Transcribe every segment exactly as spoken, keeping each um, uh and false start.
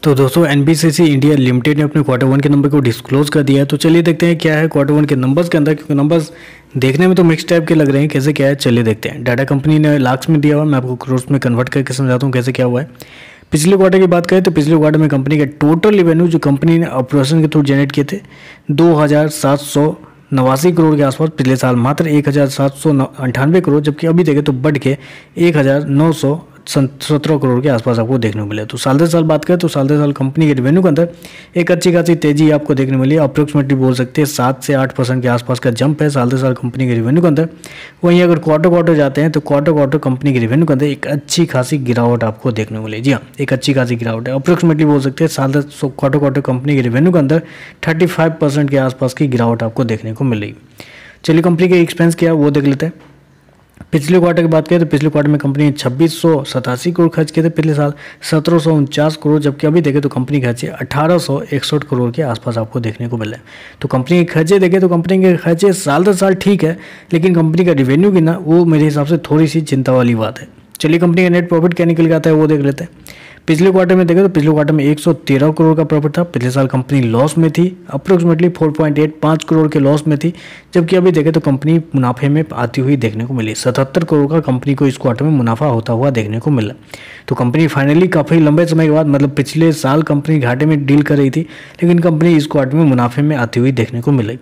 तो दोस्तों NBCC India limited ने अपने क्वार्टर वन के नंबर को डिस्क्लोज कर दिया है। तो चलिए देखते हैं क्या है क्वार्टर वन के नंबर्स के अंदर, क्योंकि नंबर्स देखने में तो मिक्स टाइप के लग रहे हैं। कैसे क्या है चलिए देखते हैं। डाटा कंपनी ने लाख्स में दिया हुआ, मैं आपको करोड़ में कन्वर्ट करके समझाता हूँ कैसे क्या हुआ है। पिछले क्वार्टर की बात करें तो पिछले क्वार्टर में कंपनी के टोटल रेवेन्यू जो कंपनी ने ऑपरेशन के थ्रू जनरेट किए थे दो हज़ार सात सौ नवासी करोड़ के आसपास, पिछले साल मात्र एक हज़ार सात सौ अंठानवे करोड़, जबकि अभी देखें तो बढ़ के एक हज़ार नौ सौ सत्रह करोड़ के आसपास आपको देखने को मिले। तो साल दर साल बात करें तो साल दर साल कंपनी के रेवेन्यू के अंदर एक अच्छी खासी तेजी आपको देखने मिली है। अप्रोक्सीमेटली बोल सकते हैं सात से आठ परसेंट के आसपास का जंप है साल दर साल कंपनी के रेवेन्यू के अंदर। वहीं अगर क्वार्टर क्वार्टर जाते हैं तो क्वार्टर क्वार्टर कंपनी के रेवेन्यू के अंदर एक अच्छी खासी गिरावट आपको देखने को मिली। जी हाँ, एक अच्छी खासी गिरावट है। अप्रोक्सीमेटली बोल सकते हैं साल दर क्वार्टर क्वार्टर कंपनी के रेवेन्यू के अंदर थर्टी फाइव परसेंट के आसपास की गिरावट आपको देखने को मिल रही। चलिए कंपनी के एक्सपेंस क्या है वो देख लेते हैं। पिछले क्वार्टर की बात करें तो पिछले क्वार्टर में कंपनी ने छब्बीस सौ सतासी करोड़ खर्च किए थे, पिछले साल सत्रह सौ उनचास करोड़, जबकि अभी देखें तो कंपनी खर्चे अठारह सौ इकसठ करोड़ के आसपास आपको देखने को मिला है। तो कंपनी के खर्चे देखें तो कंपनी के खर्चे साल दर साल ठीक है, लेकिन कंपनी का रेवेन्यू गिना वो मेरे हिसाब से थोड़ी सी चिंता वाली बात है। चलिए कंपनी का नेट प्रॉफिट क्या निकल के आता है वो देख लेते हैं। पिछले क्वार्टर में देखें तो पिछले क्वार्टर में एक सौ तेरह करोड़ का प्रॉफिट था, पिछले साल कंपनी लॉस में थी, अप्रोक्सीमेटली चार पॉइंट आठ पाँच करोड़ के लॉस में थी, जबकि अभी देखें तो कंपनी मुनाफे में आती हुई देखने को मिली। सतहत्तर करोड़ का कंपनी को इस क्वार्टर में मुनाफा होता हुआ देखने को मिला। तो कंपनी फाइनली काफ़ी लंबे समय के बाद, मतलब पिछले साल कंपनी घाटे में डील कर रही थी, लेकिन कंपनी इस क्वार्टर में मुनाफे में आती हुई देखने को मिली।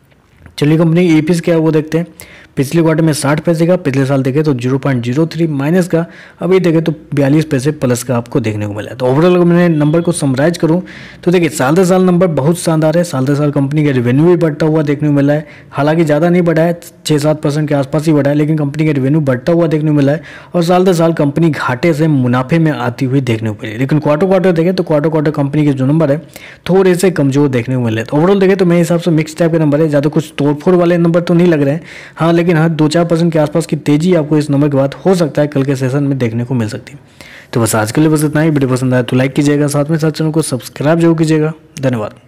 चलिए कंपनी की ईपीएस क्या है वो देखते हैं। पिछले क्वार्टर में साठ पैसे का, पिछले साल देखें तो zero point zero three minus का, अभी देखें तो बयालीस पैसे प्लस का आपको देखने को मिला है। तो ओवरऑल अगर मैं नंबर को समराइज करूं तो देखिए साल दर साल नंबर बहुत शानदार है। साल दर साल कंपनी का रेवेन्यू भी बढ़ता हुआ देखने को मिला है, हालांकि ज़्यादा नहीं बढ़ा है, छः सात परसेंट के आसपास ही बढ़ा है, लेकिन कंपनी का रेवेन्यू बढ़ता हुआ देखने को मिला है। और साल दर साल कंपनी घाटे से मुनाफे में आती हुई देखने को मिली। लेकिन क्वार्टर क्वार्टर देखें तो क्वार्टर क्वार्टर कंपनी के जो नंबर है थोड़े से कमजोर देखने को मिले। तो ओवरऑल देखें तो मेरे हिसाब से मिक्स टाइप के नंबर है, ज़्यादा कुछ तोड़फोड़ वाले नंबर तो नहीं लग रहे हैं। हाँ, लेकिन हाँ दो चार परसेंट के आसपास की तेजी आपको इस नंबर के बाद हो सकता है कल के सेशन में देखने को मिल सकती है। तो बस आज के लिए बस इतना ही। वीडियो पसंद आया तो लाइक कीजिएगा, साथ में साथ चैनल को सब्सक्राइब जरूर कीजिएगा। धन्यवाद।